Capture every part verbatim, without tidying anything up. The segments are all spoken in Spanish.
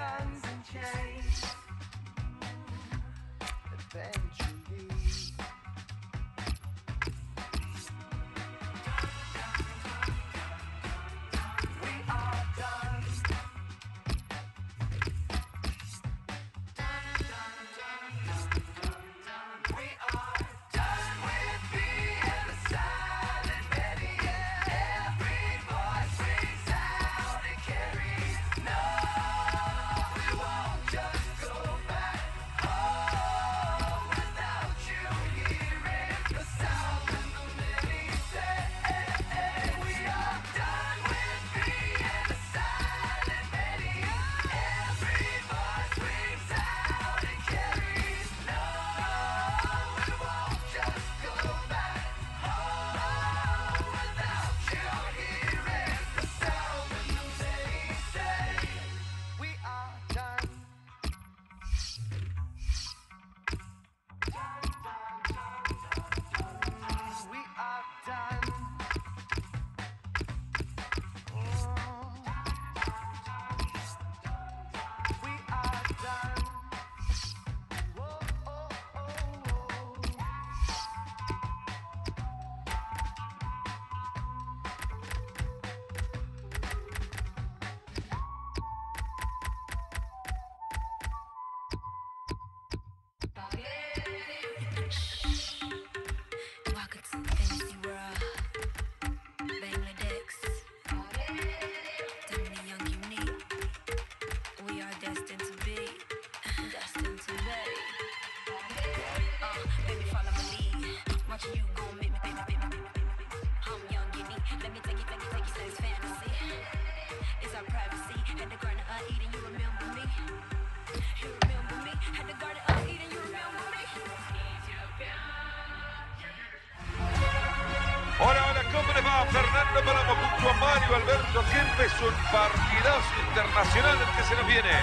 Fernando Palamo junto a Mario Alberto Kempes, un partidazo internacional el que se nos viene.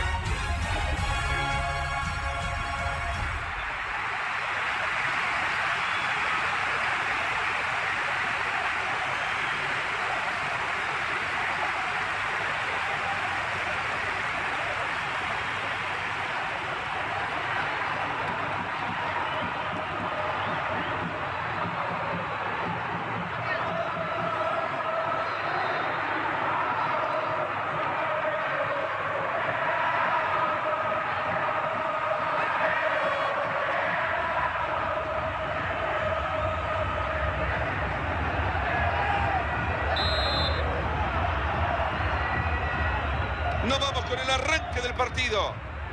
Nos vamos con el arranque del partido.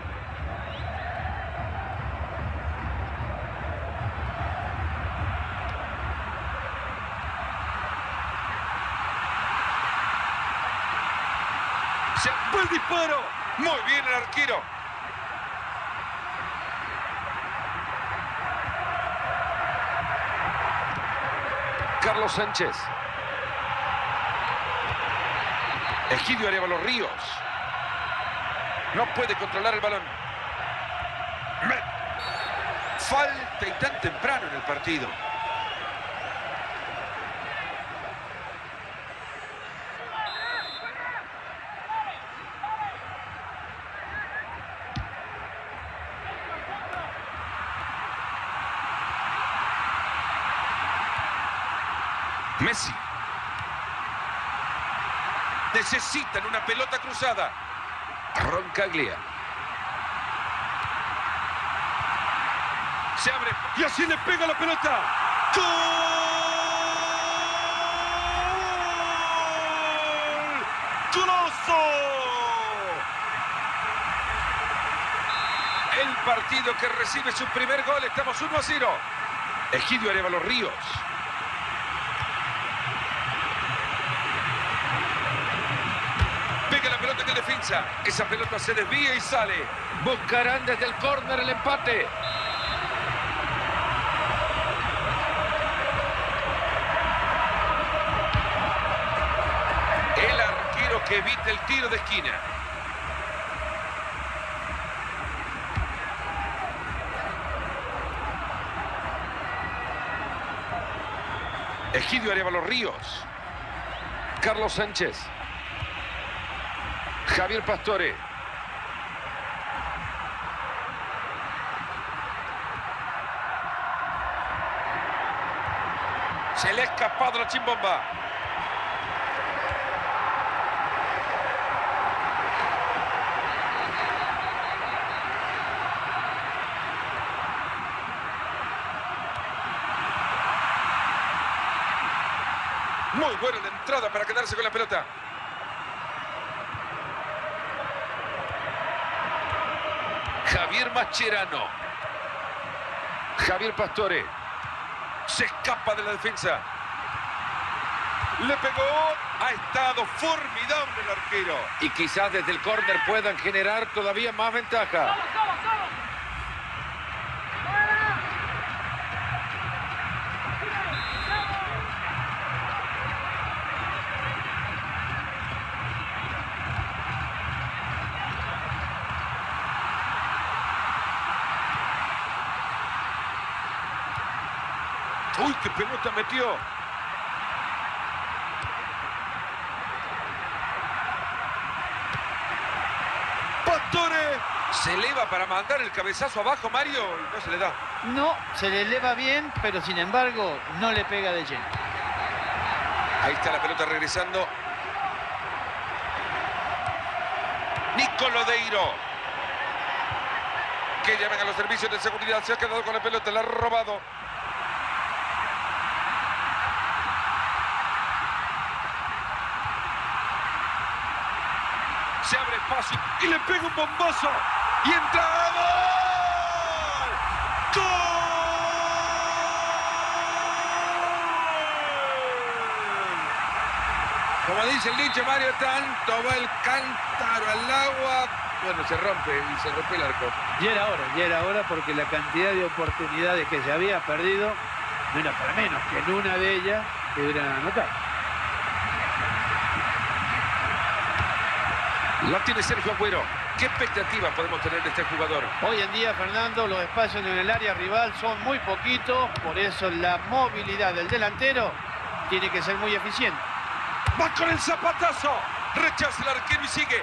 Se fue el disparo. Muy bien el arquero. Carlos Sánchez. Egidio Arévalo Ríos. No puede controlar el balón. Falta y tan temprano en el partido. Messi. Necesitan una pelota cruzada. Roncaglia. Se abre y así le pega la pelota. ¡Gol! ¡Golazo! El partido que recibe su primer gol. Estamos uno a cero. Egidio Arévalo Ríos. Pega la pelota en el defensa. Esa pelota se desvía y sale. Buscarán desde el córner el empate. El arquero que evita el tiro de esquina. Egidio Arévalo Ríos. Carlos Sánchez. Javier Pastore. Se le ha escapado la chimbomba. Muy buena la entrada para quedarse con la pelota. Javier Mascherano. Javier Pastore. Se escapa de la defensa. Le pegó. Ha estado formidable el arquero. Y quizás desde el córner puedan generar todavía más ventaja. Uy, qué pelota metió. Pastore se eleva para mandar el cabezazo abajo, Mario, y no se le da. No, se le eleva bien, pero sin embargo no le pega de lleno. Ahí está la pelota regresando. Nico Lodeiro. Que llaman a los servicios de seguridad. Se ha quedado con la pelota, la ha robado. Se abre espacio y le pega un bombazo. Y entra. ¡Gol! ¡Gol! Como dice el dicho, Mario, tanto va el cántaro al agua. Bueno, se rompe y se rompe el arco. Y era hora, y era hora porque la cantidad de oportunidades que se había perdido no era para menos que en una de ellas se hubieran anotado. La tiene Sergio Agüero. ¿Qué expectativas podemos tener de este jugador? Hoy en día, Fernando, los espacios en el área rival son muy poquitos, por eso la movilidad del delantero tiene que ser muy eficiente. Va con el zapatazo. Rechaza el arquero y sigue.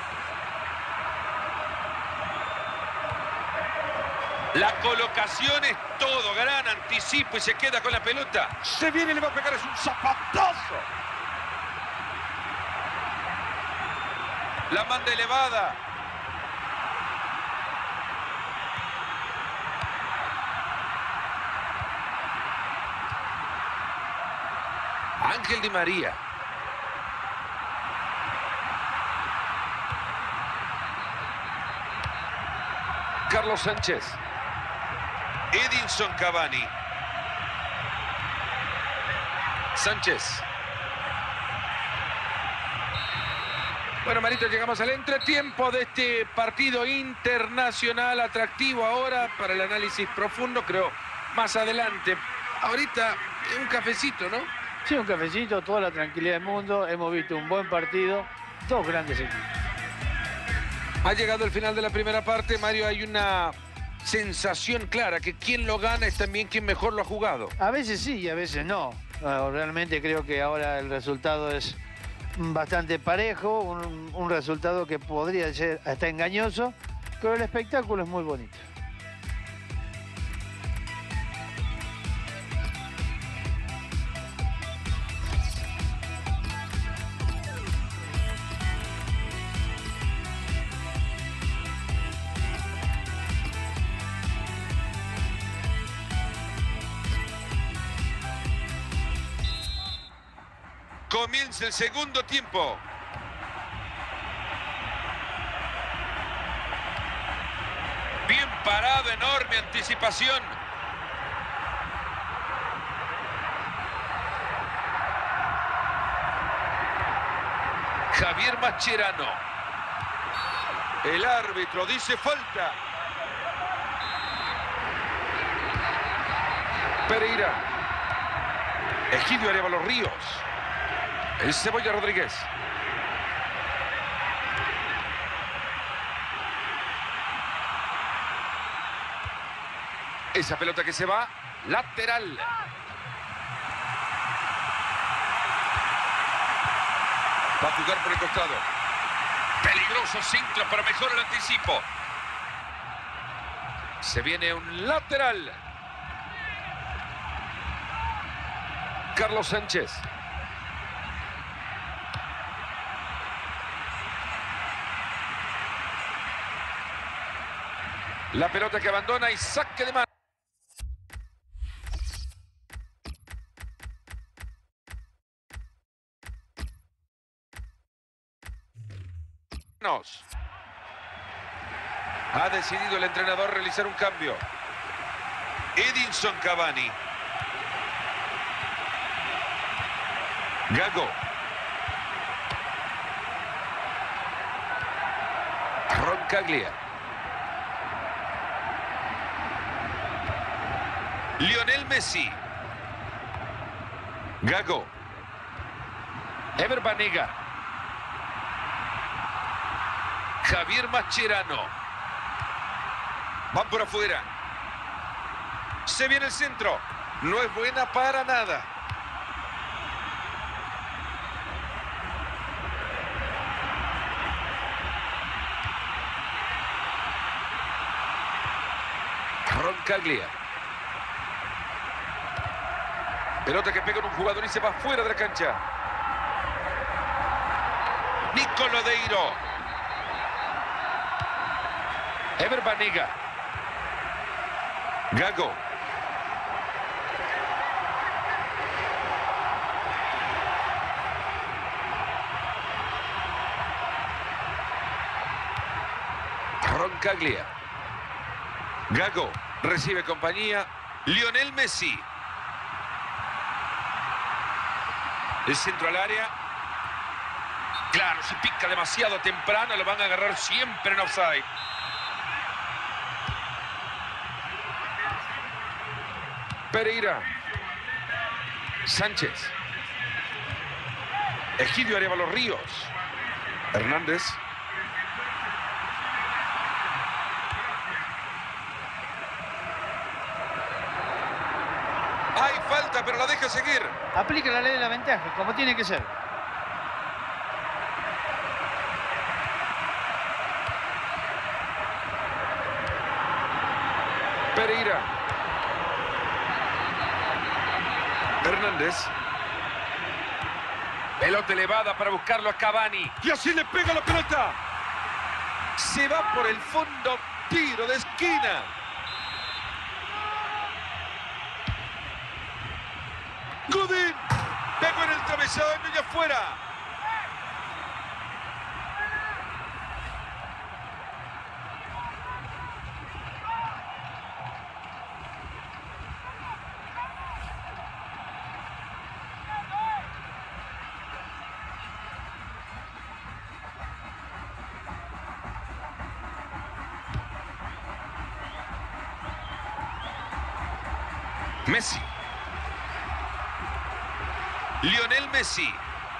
La colocación es todo. Gran anticipo y se queda con la pelota. Se viene y le va a pegar. Es un zapatazo. La manda elevada. Ángel Di María. Carlos Sánchez. Edinson Cavani. Sánchez. Bueno, Marito, llegamos al entretiempo de este partido internacional atractivo ahora para el análisis profundo, creo, más adelante. Ahorita, un cafecito, ¿no? Sí, un cafecito, toda la tranquilidad del mundo. Hemos visto un buen partido, dos grandes equipos. Ha llegado el final de la primera parte, Mario. Hay una sensación clara que quien lo gana es también quien mejor lo ha jugado. A veces sí y a veces no. Uh, realmente creo que ahora el resultado es bastante parejo, un, un resultado que podría ser hasta engañoso, pero el espectáculo es muy bonito. Comienza el segundo tiempo. Bien parado, enorme anticipación. Javier Mascherano. El árbitro dice falta. Pereira. Egidio Arévalo Ríos. El Cebolla Rodríguez. Esa pelota que se va, lateral. Va a jugar por el costado. Peligroso centro, pero mejor el anticipo. Se viene un lateral. Carlos Sánchez. La pelota que abandona y saque de mano. Ha decidido el entrenador realizar un cambio. Edinson Cavani. Gago. Roncaglia. Lionel Messi. Gago. Ever Banega. Javier Mascherano. Van por afuera. Se viene el centro. No es buena para nada. Roncaglia. Pelota que pega en un jugador y se va fuera de la cancha. Nico Lodeiro. Ever Banega. Gago. Roncaglia. Gago. Recibe compañía. Lionel Messi. El centro al área. Claro, si pica demasiado temprano lo van a agarrar siempre en offside. Pereira. Sánchez. Egidio Arévalo Ríos. Hernández. Hay falta, pero la deja seguir. Aplica la ley de la ventaja, como tiene que ser. Pereira. Hernández. Pelota elevada para buscarlo a Cavani. Y así le pega la pelota. Se va por el fondo. Tiro de esquina. Godín. Pegó en el travesaño y afuera. Messi. Lionel Messi.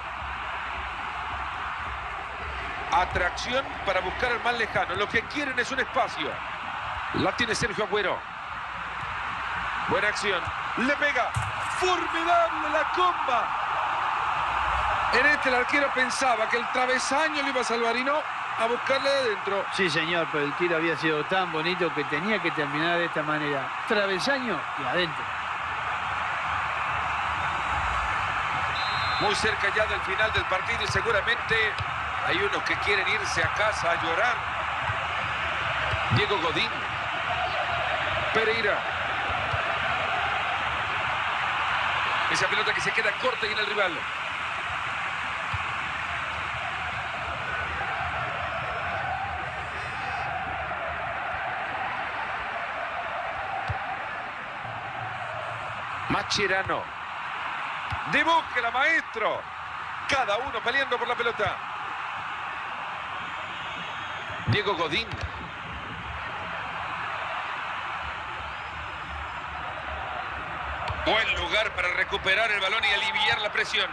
Atracción para buscar al más lejano. Lo que quieren es un espacio. La tiene Sergio Agüero. Buena acción. Le pega. Formidable la comba. En este el arquero pensaba que el travesaño lo iba a salvar y no a buscarle de adentro. Sí, señor, pero el tiro había sido tan bonito que tenía que terminar de esta manera. Travesaño y adentro. Muy cerca ya del final del partido y seguramente hay unos que quieren irse a casa a llorar. Diego Godín. Pereira. Esa pelota que se queda corta y en el rival. Mascherano. De búsqueda, maestro. Cada uno peleando por la pelota. Diego Godín. Buen lugar para recuperar el balón y aliviar la presión.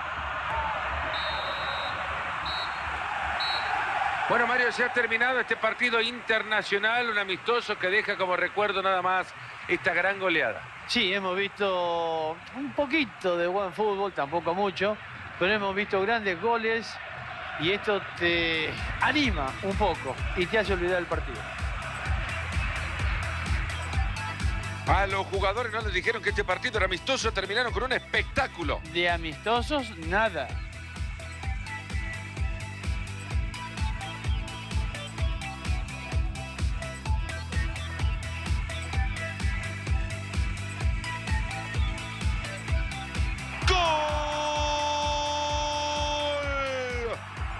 Bueno, Mario, se ha terminado este partido internacional, un amistoso que deja como recuerdo nada más esta gran goleada. Sí, hemos visto un poquito de buen fútbol, tampoco mucho, pero hemos visto grandes goles y esto te anima un poco y te hace olvidar el partido. A los jugadores no les dijeron que este partido era amistoso, terminaron con un espectáculo. De amistosos, nada. ¡Gol!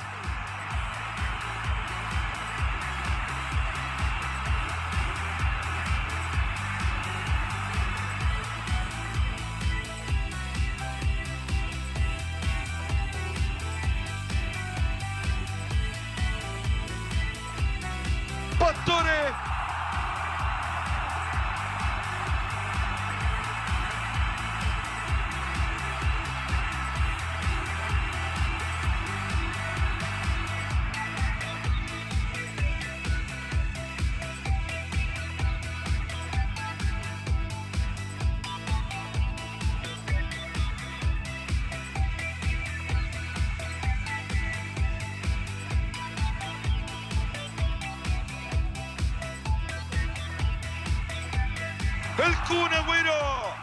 Pastore. El Kun Agüero.